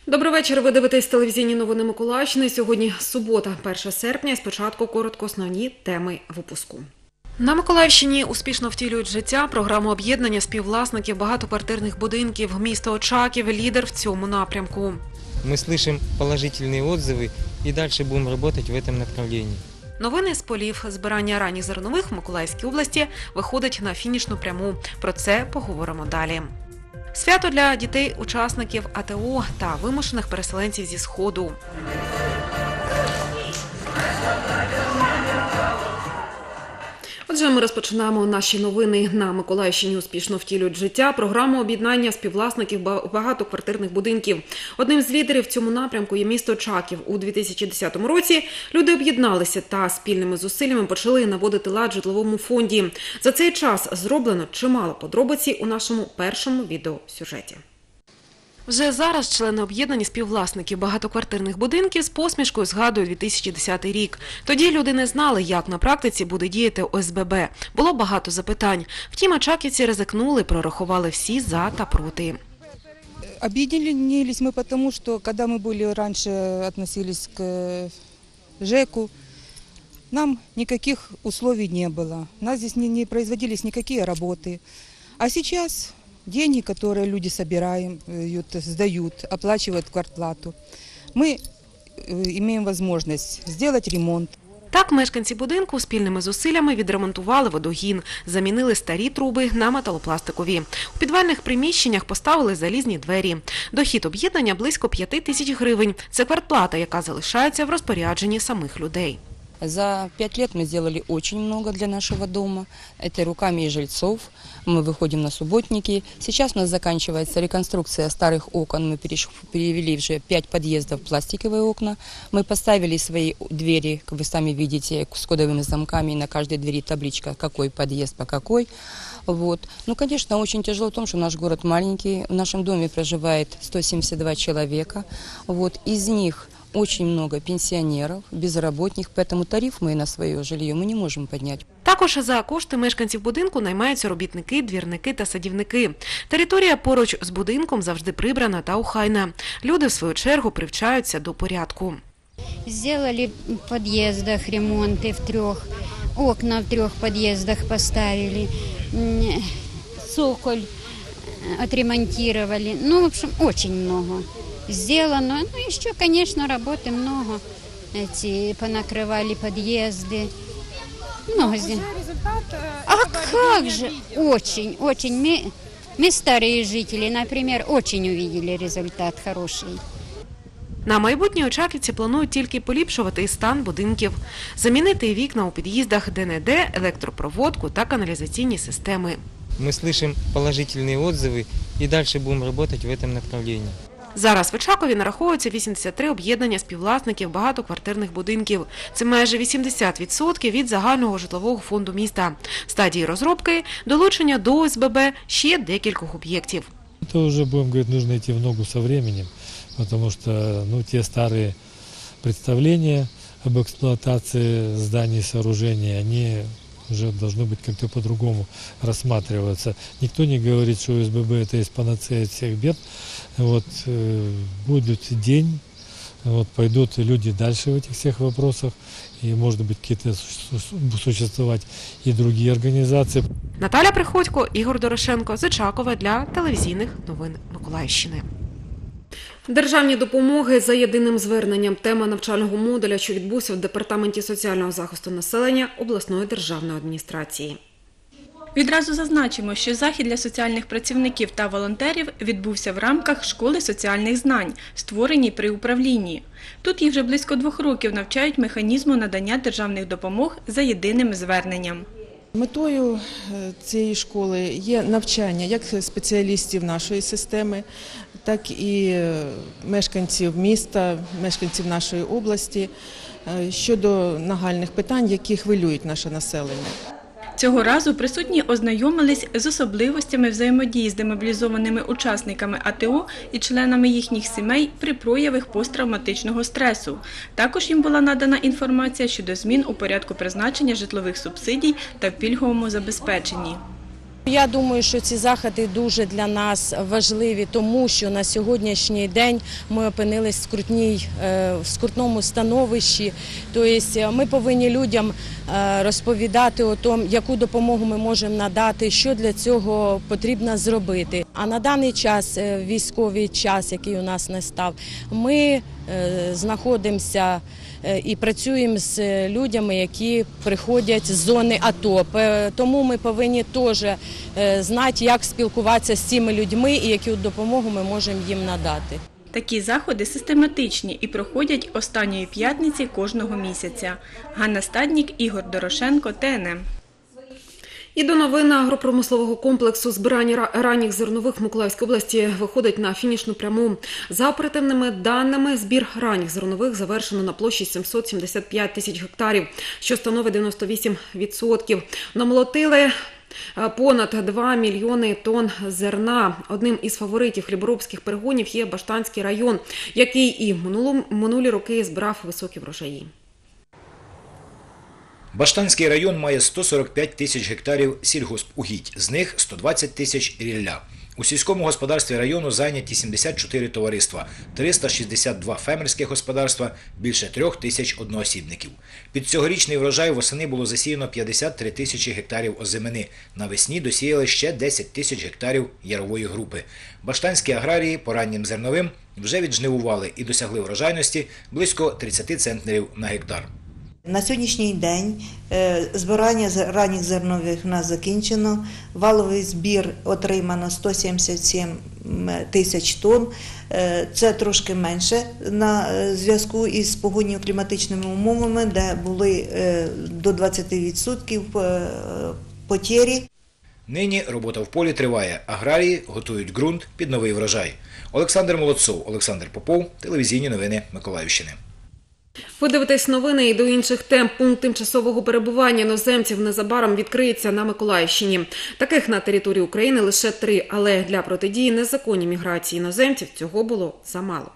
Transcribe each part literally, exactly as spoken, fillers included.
Добрий вечір. Ви дивитесь телевізійні новини Миколаївщини. Сьогодні субота, перше серпня. Спочатку коротко основні теми випуску. На Миколаївщині успішно втілюють життя програму об'єднання співвласників багатоквартирних будинків. Місто Очаків – лідер в цьому напрямку. Ми слышим положительні відзиви і далі будемо працювати в цьому направленні. Новини з полів. Збирання ранніх зернових в Миколаївській області виходить на фінішну пряму. Про це поговоримо далі. Свято для дітей-учасників АТО та вимушених переселенців зі Сходу. Отже, ми розпочинаємо наші новини. На Миколаївщині успішно втілюють життя програму об'єднання співвласників багатоквартирних будинків. Одним з лідерів в цьому напрямку є місто Очаків. У дві тисячі десятому році люди об'єдналися та спільними зусиллями почали наводити лад в житловому фонді. За цей час зроблено чимало подробиць у нашому першому відеосюжеті. Вже зараз члени об'єднані співвласників багатоквартирних будинків з посмішкою згадують дві тисячі десятий рік. Тоді люди не знали, як на практиці буде діяти О С Б Б. Було багато запитань. Втім, очаківці ризикнули, прорахували всі за та проти. Объединились мы потому, что когда мы были раньше, относились к ЖЭКу, нам никаких условий не было. У нас здесь не, не производились никакие работы. А сейчас деньги, которые люди собирают, сдают, оплачивают квартплату, мы имеем возможность сделать ремонт. Так, мешканці будинку спільними зусиллями відремонтували водогін, замінили старі труби на металопластикові. У підвальних приміщеннях поставили залізні двері. Дохід об'єднання близько п'яти тисяч гривень. Це квартплата, яка залишається в розпорядженні самих людей. За пять лет мы сделали очень много для нашего дома. Это руками и жильцов. Мы выходим на субботники. Сейчас у нас заканчивается реконструкция старых окон. Мы перевели уже пять подъездов в пластиковые окна. Мы поставили свои двери, как вы сами видите, с кодовыми замками. На каждой двери табличка, какой подъезд по какой. Вот. Ну, конечно, очень тяжело в том, что наш город маленький. В нашем доме проживает сто семьдесят два человека. Вот. Из них очень много пенсионеров, безработных, поэтому тариф мы на свое жилье мы не можем поднять. Також за кошти мешканців будинку наймаються робітники, двірники та садівники. Територія поруч з будинком завжди прибрана та охайна. Люди, в свою чергу, привчаються до порядку. Сделали в подъездах ремонты в трех, окна в трех подъездах поставили, цоколь отремонтировали. Ну, в общем, очень много сделано. Ну, еще, конечно, работы много. Эти понакрывали подъезды. Много сделано. А как же? Очень, очень. Мы, мы старые жители, например, очень увидели результат хороший. На майбутнє очаківці планують тільки поліпшувати і стан будинків, замінити вікна у під'їздах де-не-де, електропроводку та каналізаційні системи. Ми слышим положительні відзиви і далі будемо працювати в цьому напрямленні. Зараз в Очакові нараховується вісімдесят три об'єднання співвласників багатоквартирних будинків. Це майже вісімдесят відсотків від загального житлового фонду міста. В стадії розробки – долучення до О С Б Б ще декількох об'єктів. Это уже, будем говорить, нужно идти в ногу со временем, потому что ну, те старые представления об эксплуатации зданий и сооружений, они уже должны быть как-то по-другому рассматриваться. Никто не говорит, что О С Б Б это есть панацея от всех бед. Вот, э, будет день, вот, пойдут люди дальше в этих всех вопросах, и, может быть, какие-то существовать и другие организации. Наталя Приходько, Ігор Дорошенко з Очакова для телевізійних новин Миколаївщини. Державні допомоги за єдиним зверненням – тема навчального модуля, що відбувся в Департаменті соціального захисту населення обласної державної адміністрації. Відразу зазначимо, що захід для соціальних працівників та волонтерів відбувся в рамках школи соціальних знань, створеній при управлінні. Тут їх вже близько двох років навчають механізму надання державних допомог за єдиним зверненням. Метою цієї школи є навчання як спеціалістів нашої системи, так і мешканців міста, мешканців нашої області щодо нагальних питань, які хвилюють наше населення. Цього разу присутні ознайомились з особливостями взаємодії з демобілізованими учасниками А Т О і членами їхніх сімей при проявах посттравматичного стресу. Також їм була надана інформація щодо змін у порядку призначення житлових субсидій та в пільговому забезпеченні. Я думаю, що ці заходи дуже для нас важливі, тому що на сьогоднішній день ми опинились в скрутній, в скрутному становищі. Тобто ми повинні людям розповідати о тому, яку допомогу ми можемо надати, що для цього потрібно зробити. А на даний час, військовий час, який у нас настав, ми знаходимося і працюємо з людьми, які приходять з зони АТО. Тому ми повинні теж знати, як спілкуватися з цими людьми і яку допомогу ми можемо їм надати. Такі заходи систематичні і проходять останньої п'ятниці кожного місяця. Ганна Стаднік, Ігор Дорошенко, Т Н М. І до новин агропромислового комплексу збирання ранніх зернових в Миколаївській області виходить на фінішну пряму. За оперативними даними, збір ранніх зернових завершено на площі сімсот сімдесят п'ять тисяч гектарів, що становить дев'яносто вісім відсотків. Намолотили понад два мільйони тонн зерна. Одним із фаворитів хліборобських перегонів є Баштанський район, який і в минулі роки збирав високі врожаї. Баштанський район має сто сорок п'ять тисяч гектарів сільгоспугідь, з них сто двадцять тисяч – рілля. У сільському господарстві району зайняті сімдесят чотири товариства, триста шістдесят два фермерських господарства, більше трьох тисяч одноосібників. Під цьогорічний врожай восени було засіяно п'ятдесят три тисячі гектарів озимини. Навесні досіяли ще десять тисяч гектарів ярової групи. Баштанські аграрії по раннім зерновим вже віджнивували і досягли врожайності близько тридцять центнерів на гектар. На сьогоднішній день збирання ранніх зернових у нас закінчено. Валовий збір отримано сто сімдесят сім тисяч тонн. Це трошки менше на зв'язку із погодньо-кліматичними умовами, де були до двадцять відсотків потері. Нині робота в полі триває. Аграрії готують ґрунт під новий врожай. Олександр Молодцов, Олександр Попов, телевізійні новини Миколаївщини. Ви дивитесь новини і до інших тем. Пункт тимчасового перебування іноземців незабаром відкриється на Миколаївщині. Таких на території України лише три, але для протидії незаконній міграції іноземців цього було замало.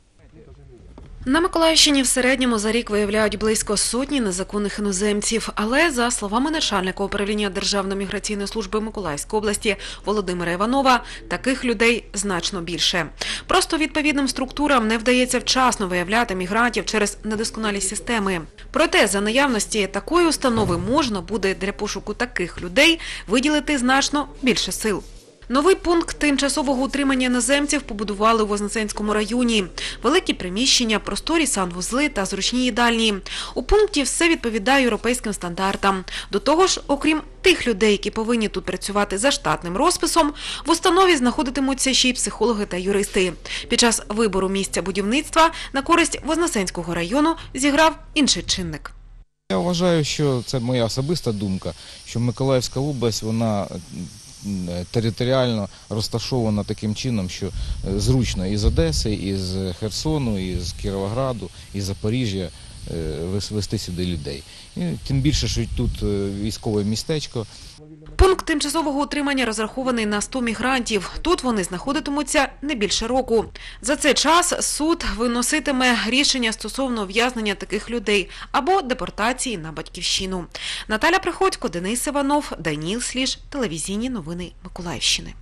На Миколаївщині в середньому за рік виявляють близько сотні незаконних іноземців. Але, за словами начальника управління Державної міграційної служби Миколаївської області Володимира Іванова, таких людей значно більше. Просто відповідним структурам не вдається вчасно виявляти мігрантів через недосконалі системи. Проте, за наявності такої установи можна буде для пошуку таких людей виділити значно більше сил. Новий пункт тимчасового утримання іноземців побудували у Вознесенському районі. Великі приміщення, просторі санвузли та зручні їдальні. У пункті все відповідає європейським стандартам. До того ж, окрім тих людей, які повинні тут працювати за штатним розписом, в установі знаходитимуться ще й психологи та юристи. Під час вибору місця будівництва на користь Вознесенського району зіграв інший чинник. Я вважаю, що це моя особиста думка, що Миколаївська область, вона територіально розташована таким чином, що зручно із Одеси, із Херсону, із Кіровограду, із Запоріжжя вести сюди людей. І тим більше, що тут військове містечко. Пункт тимчасового утримання розрахований на сто мігрантів. Тут вони знаходитимуться не більше року. За цей час суд виноситиме рішення стосовно ув'язнення таких людей або депортації на батьківщину. Наталя Приходько, Денис Іванов, Даніл Сліж, телевізійні новини Миколаївщини.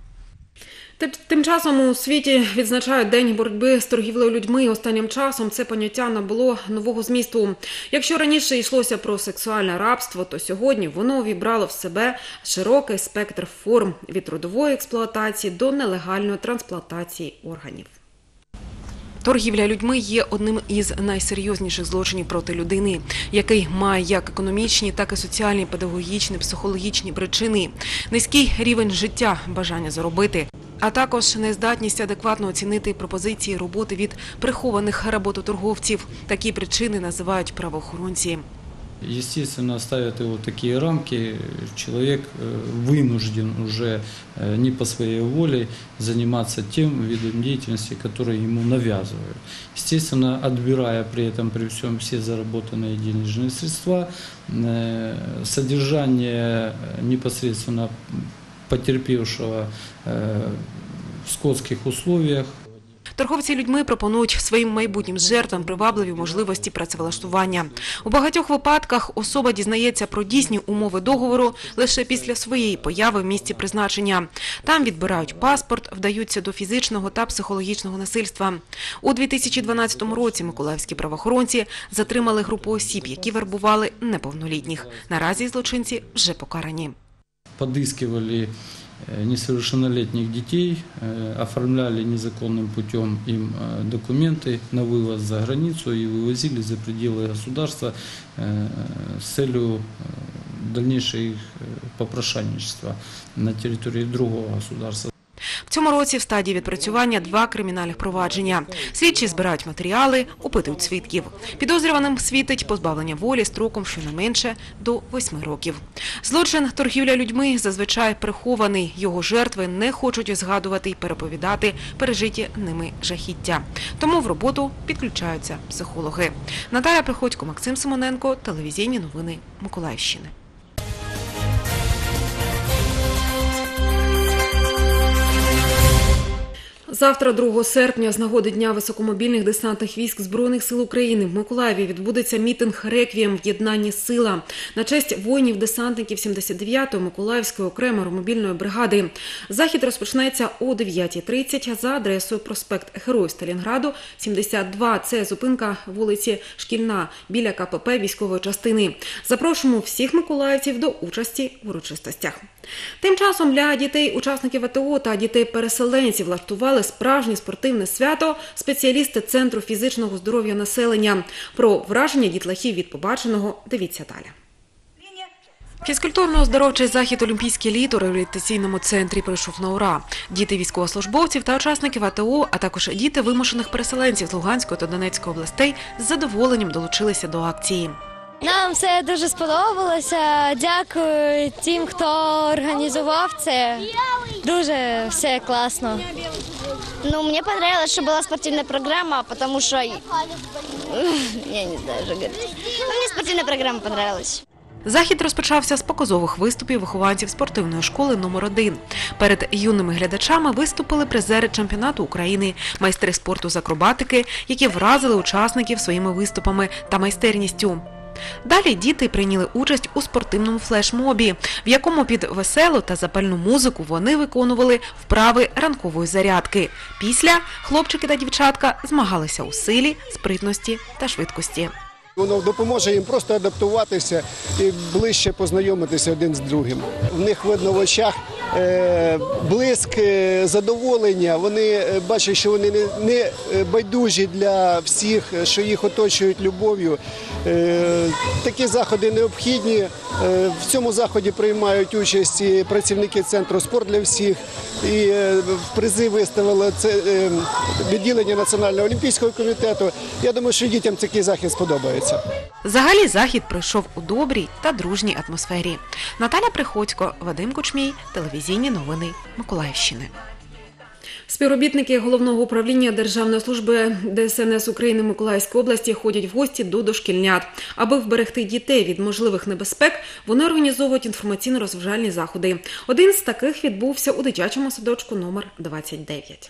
Тим часом у світі відзначають День боротьби з торгівлею людьми. Останнім часом це поняття набуло нового змісту. Якщо раніше йшлося про сексуальне рабство, то сьогодні воно увібрало в себе широкий спектр форм – від трудової експлуатації до нелегальної трансплантації органів. Торгівля людьми є одним із найсерйозніших злочинів проти людини, який має як економічні, так і соціальні, педагогічні, психологічні причини. Низький рівень життя, бажання заробити, а також нездатність адекватно оцінити пропозиції роботи від прихованих работорговців. Такі причини називають правоохоронці. Естественно, ставят его такие рамки, человек вынужден уже не по своей воле заниматься тем видом деятельности, который ему навязывают. Естественно, отбирая при этом, при всем, все заработанные денежные средства, содержание непосредственно потерпевшего в скотских условиях. Торговці людьми пропонують своїм майбутнім жертвам привабливі можливості працевлаштування. У багатьох випадках особа дізнається про дійсні умови договору лише після своєї появи в місці призначення. Там відбирають паспорт, вдаються до фізичного та психологічного насильства. У дві тисячі дванадцятому році миколаївські правоохоронці затримали групу осіб, які вербували неповнолітніх. Наразі злочинці вже покарані. Подыскивали несовершеннолетних детей, оформляли незаконным путем им документы на вывоз за границу и вывозили за пределы государства с целью дальнейшего их попрошайничества на территории другого государства. В цьому році в стадії відпрацювання два кримінальних провадження. Слідчі збирають матеріали, опитують свідків. Підозрюваним світить позбавлення волі строком щонайменше до восьми років. Злочин торгівля людьми зазвичай прихований. Його жертви не хочуть згадувати і переповідати пережиті ними жахіття. Тому в роботу підключаються психологи. Наталя Приходько, Максим Симоненко, телевізійні новини Миколаївщини. Завтра, другого серпня, з нагоди Дня високомобільних десантних військ Збройних сил України в Миколаєві відбудеться мітинг «Реквієм. В єднанні сила» на честь воїнів-десантників сімдесят дев'ятої Миколаївської окремої мобільної бригади. Захід розпочнеться о дев'ятій тридцять за адресою проспект Героїв Сталінграду, сімдесят два. Це зупинка вулиці Шкільна біля ка пе пе військової частини. Запрошуємо всіх миколаївців до участі в урочистостях. Тим часом для дітей-учасників а те о та дітей-переселенців влаштували справжнє спортивне свято спеціалісти Центру фізичного здоров'я населення. Про враження дітлахів від побаченого дивіться далі. Фізкультурно-оздоровчий захід «Олімпійське літо» у реабілітаційному центрі пройшов на ура. Діти військовослужбовців та учасників а те о, а також діти вимушених переселенців з Луганської та Донецької областей з задоволенням долучилися до акції. Нам все дуже сподобалося. Дякую тим, хто організував це. Дуже все класно. Ну, мне понравилось, что была спортивная программа, потому что... Я не знаю, что говорить. Но мне спортивная программа понравилась. Захід розпочався з показових виступів вихованців спортивної школи номер один. Перед юними глядачами виступили призери чемпіонату України, майстри спорту з акробатики, які вразили учасників своїми виступами та майстерністю. Далі діти прийняли участь у спортивному флешмобі, в якому під веселу та запальну музику вони виконували вправи ранкової зарядки. Після хлопчики та дівчатка змагалися у силі, спритності та швидкості. Воно допоможе їм просто адаптуватися і ближче познайомитися один з другим. В них видно в очах е, блиск, е, задоволення. Вони бачать, що вони не, не байдужі для всіх, що їх оточують любов'ю. Е, такі заходи необхідні. Е, в цьому заході приймають участь і працівники Центру «Спорт для всіх». І е, в призи виставили це, е, відділення Національного олімпійського комітету. Я думаю, що дітям такий захід сподобається. Взагалі захід пройшов у добрій та дружній атмосфері. Наталя Приходько, Вадим Кучмій, телевізійні новини Миколаївщини. Співробітники Головного управління Державної служби де ес ен ес України Миколаївської області ходять в гості до дошкільнят. Аби вберегти дітей від можливих небезпек, вони організовують інформаційно-розважальні заходи. Один з таких відбувся у дитячому садочку номер двадцять дев'ять.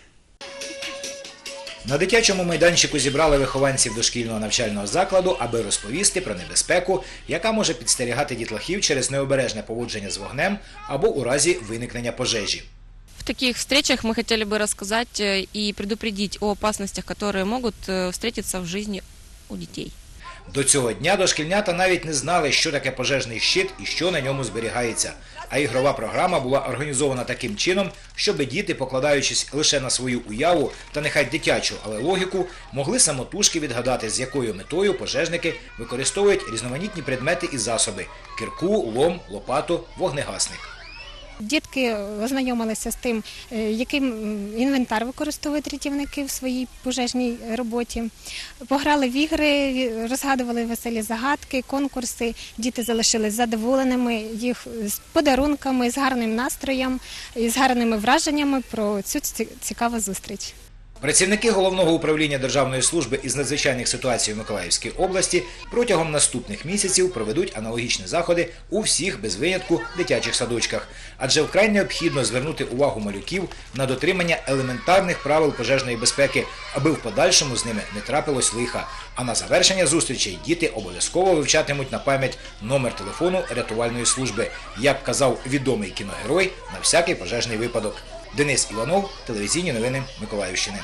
На дитячому майданчику зібрали вихованців дошкільного навчального закладу, аби розповісти про небезпеку, яка може підстерігати дітлахів через необережне поводження з вогнем або у разі виникнення пожежі. В таких встречах мы хотели бы рассказать и предупредить о опасностях, которые могут встретиться в жизни у детей. До цього дня дошкільнята навіть не знали, що таке пожежний щит і що на ньому зберігається. А ігрова програма була організована таким чином, щоб діти, покладаючись лише на свою уяву та нехай дитячу, але логіку, могли самотужки відгадати, з якою метою пожежники використовують різноманітні предмети і засоби – кирку, лом, лопату, вогнегасник. Дітки ознайомилися з тим, яким інвентар використовують рятівники в своїй пожежній роботі. Пограли в ігри, розгадували веселі загадки, конкурси. Діти залишились задоволеними їх з подарунками, з гарним настроєм і з гарними враженнями про цю цікаву зустріч. Працівники Головного управління Державної служби із надзвичайних ситуацій у Миколаївській області протягом наступних місяців проведуть аналогічні заходи у всіх без винятку дитячих садочках. Адже вкрай необхідно звернути увагу малюків на дотримання елементарних правил пожежної безпеки, аби в подальшому з ними не трапилось лиха. А на завершення зустрічей діти обов'язково вивчатимуть на пам'ять номер телефону рятувальної служби. Як казав відомий кіногерой, на всякий пожежний випадок. Денис Іванов, телевізійні новини Миколаївщини.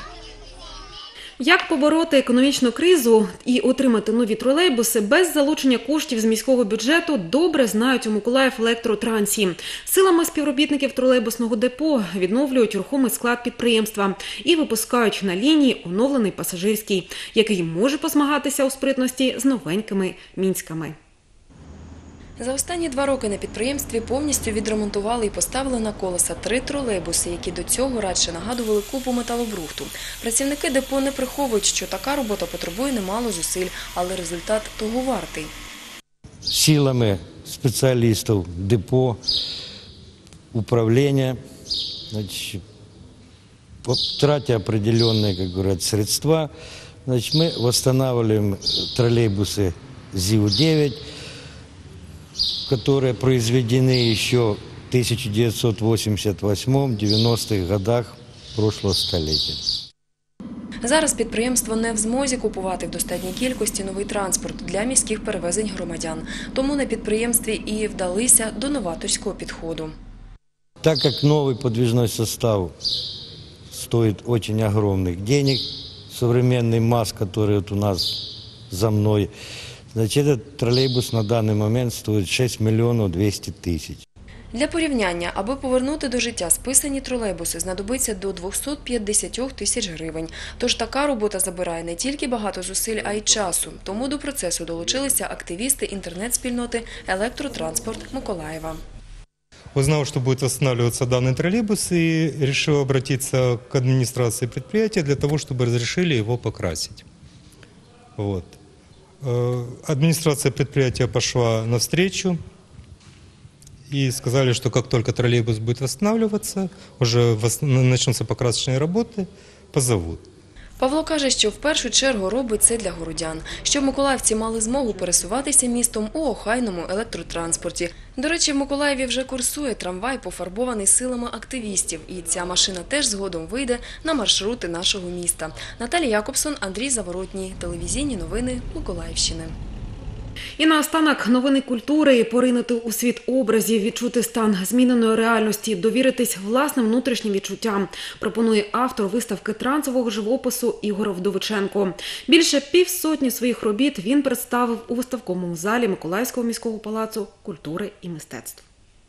Як побороти економічну кризу і отримати нові тролейбуси без залучення коштів з міського бюджету, добре знають у Миколаївелектротрансі. Силами співробітників тролейбусного депо відновлюють рухомий склад підприємства і випускають на лінії оновлений пасажирський, який може позмагатися у спритності з новенькими мінськами. За останні два роки на підприємстві повністю відремонтували і поставили на колеса три тролейбуси, які до цього радше нагадували купу металобрухту. Працівники депо не приховують, що така робота потребує немало зусиль, але результат того вартий. Силами спеціалістів депо, управління, значить, тратя определенные, как говорят, средства, значит, мы восстанавливаем троллейбусы ЗИУ девять, которые произведены еще в тысяча девятьсот восемьдесят восьмом — девяностых годах прошлого століття. Зараз підприємство не в змозі купувати в достатній кількості новий транспорт для міських перевезень громадян. Тому на підприємстві і вдалися до новаторського підходу. Так как новый подвижной состав стоит очень огромных денег, современный МАЗ, который вот у нас за мной, значит, этот троллейбус на данный момент стоит шесть миллионов двести тысяч. Для порівняння, аби повернути до життя списані тролейбуси, знадобиться до двохсот п'ятдесят тисяч гривень. Тож така робота забирає не тільки багато зусиль, а й часу. Тому до процесу долучилися активісти інтернет-спільноти «Електротранспорт Миколаєва». Узнал, что будет восстанавливаться данный троллейбус, и решил обратиться к администрации предприятия для того, чтобы разрешили его покрасить. Вот. Администрация предприятия пошла навстречу и сказали, что как только троллейбус будет восстанавливаться, уже начнутся покрасочные работы, позовут. Павло каже, що в першу чергу робить це для городян, щоб миколаївці мали змогу пересуватися містом у охайному електротранспорті. До речі, в Миколаєві вже курсує трамвай, пофарбований силами активістів, і ця машина теж згодом вийде на маршрути нашого міста. Наталія Якобсон, Андрій Заворотній, телевізійні новини Миколаївщини. І наостанок новини культури, поринути у світ образів, відчути стан зміненої реальності, довіритись власним внутрішнім відчуттям, пропонує автор виставки трансового живопису Ігор Вдовиченко. Більше півсотні своїх робіт він представив у виставковому залі Миколаївського міського палацу культури і мистецтв.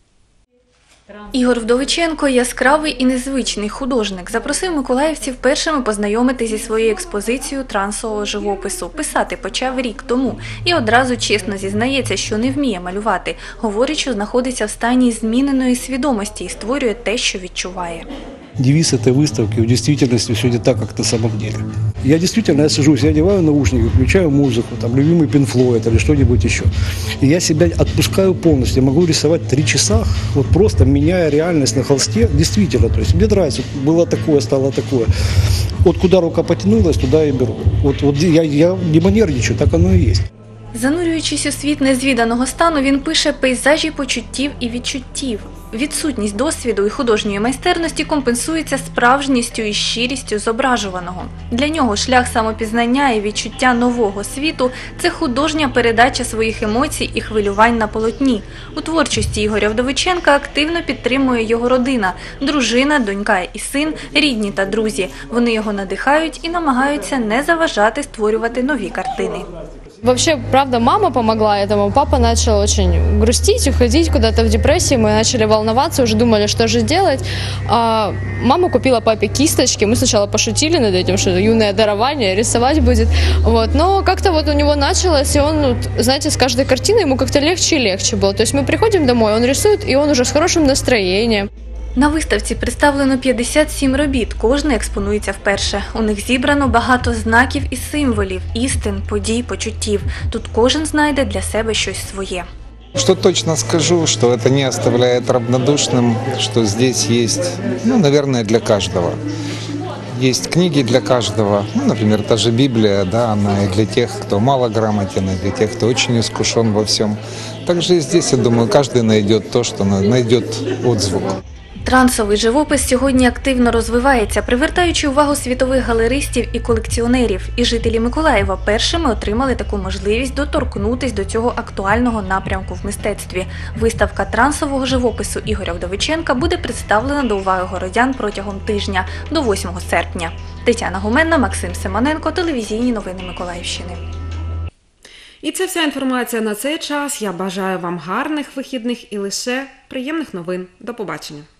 Ігор Вдовиченко – яскравий і незвичний художник. Запросив миколаївців першими познайомитися зі своєю експозицією трансового живопису. Писати почав рік тому і одразу чесно зізнається, що не вміє малювати. Говорить, що знаходиться в стані зміненої свідомості і створює те, що відчуває. Девиз этой выставки в действительности все не так, как на самом деле. Я действительно, я сажусь, я одеваю наушники, включаю музыку, там, любимый Pink Floyd или что-нибудь еще. И я себя отпускаю полностью. Я могу рисовать три часа, вот просто меняя реальность на холсте. Действительно, то есть мне нравится, было такое, стало такое. Вот куда рука потянулась, туда и беру. Вот, вот я, я не манерничаю, так оно и есть. Занурюючись у світ незвіданого стану, він пише пейзажі почуттів і відчуттів. Відсутність досвіду і художньої майстерності компенсується справжністю і щирістю зображуваного. Для нього шлях самопізнання і відчуття нового світу – це художня передача своїх емоцій і хвилювань на полотні. У творчості Ігоря Вдовиченка активно підтримує його родина – дружина, донька і син, рідні та друзі. Вони його надихають і намагаються не заважати створювати нові картини. Вообще, правда, мама помогла этому. Папа начал очень грустить, уходить куда-то в депрессию. Мы начали волноваться, уже думали, что же делать. А мама купила папе кисточки. Мы сначала пошутили над этим, что юное дарование, рисовать будет. Вот. Но как-то вот у него началось, и он, знаете, с каждой картиной ему как-то легче и легче было. То есть мы приходим домой, он рисует, и он уже с хорошим настроением. На виставці представлено п'ятдесят сім робіт, кожна експонується вперше. У них зібрано багато знаків і символів, істин, подій, почуттів. Тут кожен знайде для себе щось своє. Что точно скажу, что это не оставляет равнодушным, что здесь есть, ну, наверное, для каждого. есть книги для каждого. Ну, например, та же Библия, да, она и для тех, кто мало грамотен, и для тех, кто очень искушен во всем. Также и здесь, я думаю, каждый найдет то, что найдет отзвук. Трансовий живопис сьогодні активно розвивається, привертаючи увагу світових галеристів і колекціонерів. І жителі Миколаєва першими отримали таку можливість доторкнутись до цього актуального напрямку в мистецтві. Виставка трансового живопису Ігоря Вдовиченка буде представлена до уваги городян протягом тижня до восьмого серпня. Тетяна Гуменна, Максим Симоненко, телевізійні новини Миколаївщини. І це вся інформація на цей час. Я бажаю вам гарних вихідних і лише приємних новин. До побачення.